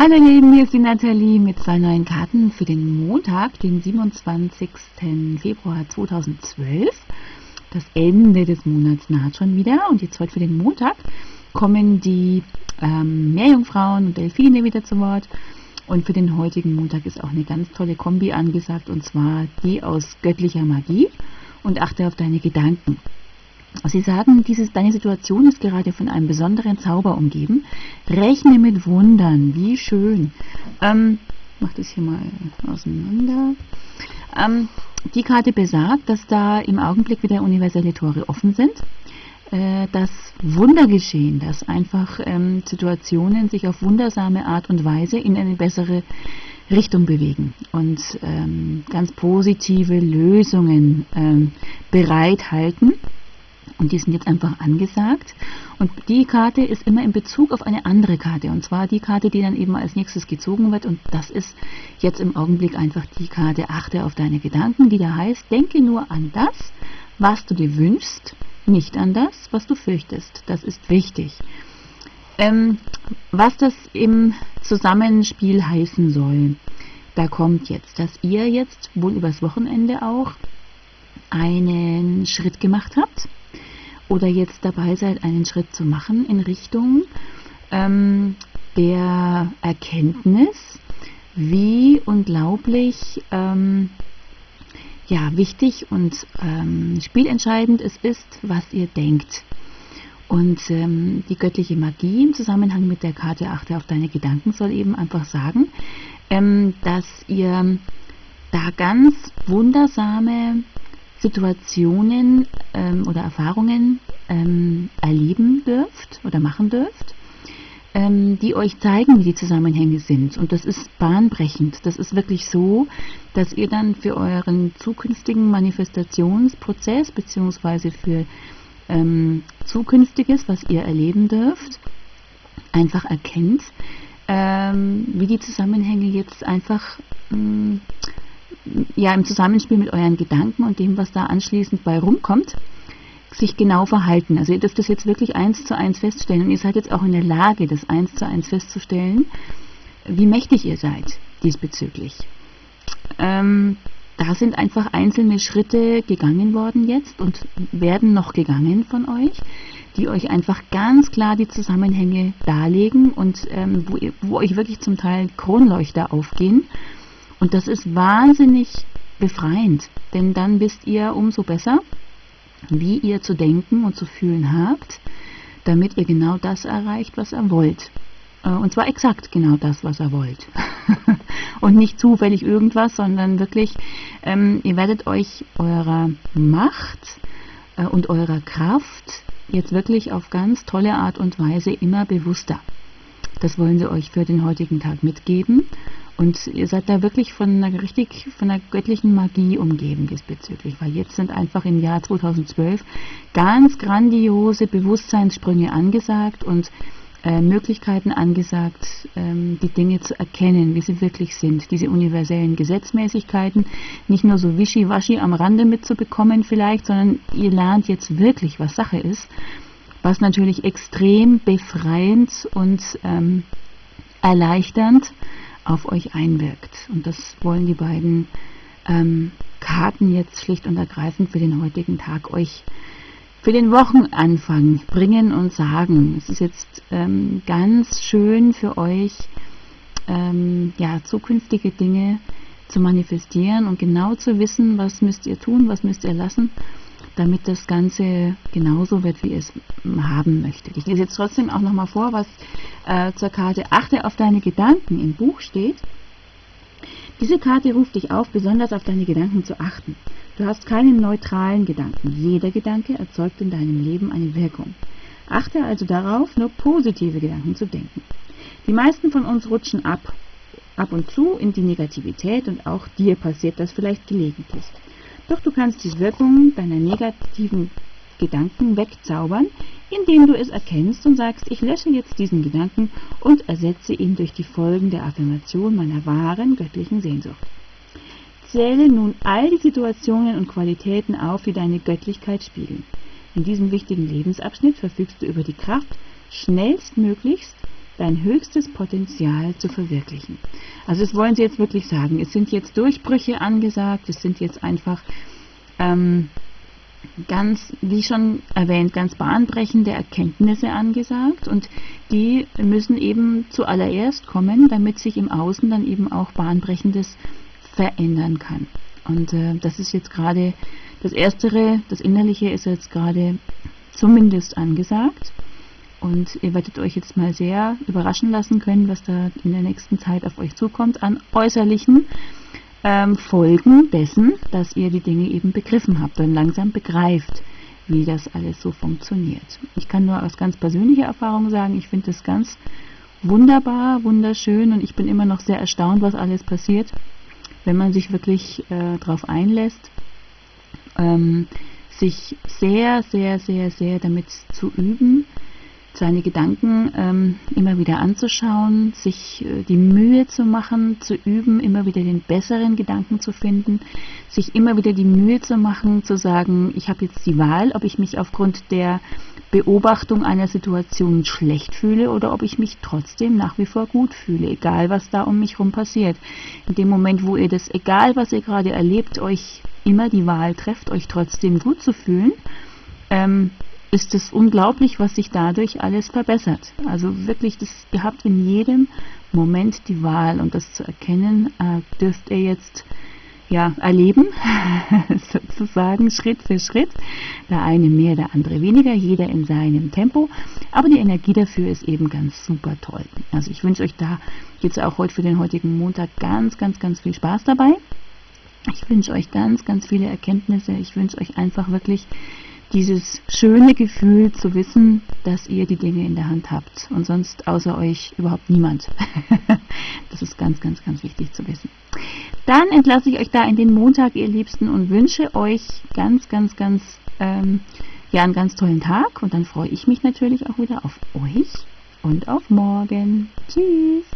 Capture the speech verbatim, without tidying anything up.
Hallo ihr Lieben, hier ist die Nathalie mit zwei neuen Karten für den Montag, den siebenundzwanzigsten Februar zweitausendzwölf. Das Ende des Monats naht schon wieder und jetzt heute für den Montag kommen die ähm, Meerjungfrauen und Delfine wieder zu Wort. Und für den heutigen Montag ist auch eine ganz tolle Kombi angesagt, und zwar die aus göttlicher Magie und achte auf deine Gedanken. Sie sagen, dieses, deine Situation ist gerade von einem besonderen Zauber umgeben. Rechne mit Wundern, wie schön. Ähm, ich mache das hier mal auseinander. Ähm, die Karte besagt, dass da im Augenblick wieder universelle Tore offen sind. Äh, dass Wunder geschehen, dass einfach ähm, Situationen sich auf wundersame Art und Weise in eine bessere Richtung bewegen und ähm, ganz positive Lösungen ähm, bereithalten. Und die sind jetzt einfach angesagt. Und die Karte ist immer in Bezug auf eine andere Karte. Und zwar die Karte, die dann eben als nächstes gezogen wird. Und das ist jetzt im Augenblick einfach die Karte Achte auf deine Gedanken, die da heißt, denke nur an das, was du dir wünschst, nicht an das, was du fürchtest. Das ist wichtig. Ähm, was das im Zusammenspiel heißen soll, da kommt jetzt, dass ihr jetzt wohl übers Wochenende auch einen Schritt gemacht habt oder jetzt dabei seid, einen Schritt zu machen in Richtung ähm, der Erkenntnis, wie unglaublich ähm, ja, wichtig und ähm, spielentscheidend es ist, was ihr denkt. Und ähm, die göttliche Magie im Zusammenhang mit der Karte Achte auf deine Gedanken soll eben einfach sagen, ähm, dass ihr da ganz wundersame Situationen ähm, oder Erfahrungen ähm, erleben dürft oder machen dürft, ähm, die euch zeigen, wie die Zusammenhänge sind. Und das ist bahnbrechend. Das ist wirklich so, dass ihr dann für euren zukünftigen Manifestationsprozess beziehungsweise für ähm, Zukünftiges, was ihr erleben dürft, einfach erkennt, ähm, wie die Zusammenhänge jetzt einfach mh, ja, im Zusammenspiel mit euren Gedanken und dem, was da anschließend bei rumkommt, sich genau verhalten. Also ihr dürft das jetzt wirklich eins zu eins feststellen und ihr seid jetzt auch in der Lage, das eins zu eins festzustellen, wie mächtig ihr seid diesbezüglich. Ähm, da sind einfach einzelne Schritte gegangen worden jetzt und werden noch gegangen von euch, die euch einfach ganz klar die Zusammenhänge darlegen und ähm, wo, ihr, wo euch wirklich zum Teil Kronleuchter aufgehen. Und das ist wahnsinnig befreiend, denn dann wisst ihr umso besser, wie ihr zu denken und zu fühlen habt, damit ihr genau das erreicht, was ihr wollt. Und zwar exakt genau das, was ihr wollt. Und nicht zufällig irgendwas, sondern wirklich, ähm, ihr werdet euch eurer Macht äh, und eurer Kraft jetzt wirklich auf ganz tolle Art und Weise immer bewusster. Das wollen sie euch für den heutigen Tag mitgeben. Und ihr seid da wirklich von einer richtig, von einer göttlichen Magie umgeben diesbezüglich, weil jetzt sind einfach im Jahr zweitausendzwölf ganz grandiose Bewusstseinssprünge angesagt und äh, Möglichkeiten angesagt, ähm, die Dinge zu erkennen, wie sie wirklich sind. Diese universellen Gesetzmäßigkeiten nicht nur so wischiwaschi am Rande mitzubekommen vielleicht, sondern ihr lernt jetzt wirklich, was Sache ist, was natürlich extrem befreiend und ähm, erleichternd auf euch einwirkt. Und das wollen die beiden ähm, Karten jetzt schlicht und ergreifend für den heutigen Tag euch für den Wochenanfang bringen und sagen. Es ist jetzt ähm, ganz schön für euch, ähm, ja, zukünftige Dinge zu manifestieren und genau zu wissen, was müsst ihr tun, was müsst ihr lassen, damit das Ganze genauso wird, wie ihr es haben möchtet. Ich lese jetzt trotzdem auch nochmal vor, was äh, zur Karte Achte auf deine Gedanken im Buch steht. Diese Karte ruft dich auf, besonders auf deine Gedanken zu achten. Du hast keinen neutralen Gedanken. Jeder Gedanke erzeugt in deinem Leben eine Wirkung. Achte also darauf, nur positive Gedanken zu denken. Die meisten von uns rutschen ab, ab und zu in die Negativität und auch dir passiert das vielleicht gelegentlich. Doch du kannst die Wirkung deiner negativen Gedanken wegzaubern, indem du es erkennst und sagst, ich lösche jetzt diesen Gedanken und ersetze ihn durch die Folgen der Affirmation meiner wahren göttlichen Sehnsucht. Zähle nun all die Situationen und Qualitäten auf, die deine Göttlichkeit spiegeln. In diesem wichtigen Lebensabschnitt verfügst du über die Kraft, schnellstmöglichst dein höchstes Potenzial zu verwirklichen. Also das wollen sie jetzt wirklich sagen. Es sind jetzt Durchbrüche angesagt, es sind jetzt einfach ähm, ganz, wie schon erwähnt, ganz bahnbrechende Erkenntnisse angesagt, und die müssen eben zuallererst kommen, damit sich im Außen dann eben auch Bahnbrechendes verändern kann. Und äh, das ist jetzt gerade das Erstere, das Innerliche ist jetzt gerade zumindest angesagt, und ihr werdet euch jetzt mal sehr überraschen lassen können, was da in der nächsten Zeit auf euch zukommt an äußerlichen ähm, Folgen dessen, dass ihr die Dinge eben begriffen habt und langsam begreift, wie das alles so funktioniert. Ich kann nur aus ganz persönlicher Erfahrung sagen, ich finde das ganz wunderbar, wunderschön, und ich bin immer noch sehr erstaunt, was alles passiert, wenn man sich wirklich äh, darauf einlässt, ähm, sich sehr, sehr, sehr, sehr damit zu üben, seine Gedanken ähm, immer wieder anzuschauen, sich äh, die Mühe zu machen, zu üben, immer wieder den besseren Gedanken zu finden, sich immer wieder die Mühe zu machen, zu sagen, ich habe jetzt die Wahl, ob ich mich aufgrund der Beobachtung einer Situation schlecht fühle oder ob ich mich trotzdem nach wie vor gut fühle, egal was da um mich herum passiert. In dem Moment, wo ihr das, egal was ihr gerade erlebt, euch immer die Wahl trefft, euch trotzdem gut zu fühlen, ähm, ist es unglaublich, was sich dadurch alles verbessert. Also wirklich, das, ihr habt in jedem Moment die Wahl, und das zu erkennen, äh, dürft ihr jetzt ja erleben, sozusagen Schritt für Schritt. Der eine mehr, der andere weniger, jeder in seinem Tempo. Aber die Energie dafür ist eben ganz super toll. Also ich wünsche euch da jetzt auch heute für den heutigen Montag ganz, ganz, ganz viel Spaß dabei. Ich wünsche euch ganz, ganz viele Erkenntnisse. Ich wünsche euch einfach wirklich dieses schöne Gefühl zu wissen, dass ihr die Dinge in der Hand habt und sonst außer euch überhaupt niemand. Das ist ganz, ganz, ganz wichtig zu wissen. Dann entlasse ich euch da in den Montag, ihr Liebsten, und wünsche euch ganz, ganz, ganz, ähm, ja, einen ganz tollen Tag, und dann freue ich mich natürlich auch wieder auf euch und auf morgen. Tschüss!